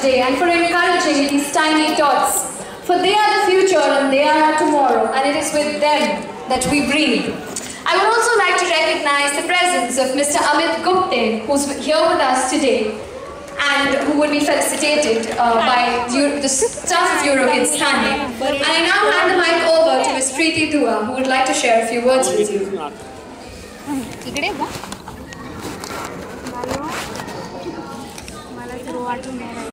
today and for encouraging these tiny tots. For they are the future and they are our tomorrow, and it is with them that we breathe. I would also like to recognize the presence of Mr. Amit Gupte, who's here with us today and who would be felicitated by the staff of Eurokids Thane. And I now hand the mic over to Ms. Preeti Dua, who would like to share a few words with you.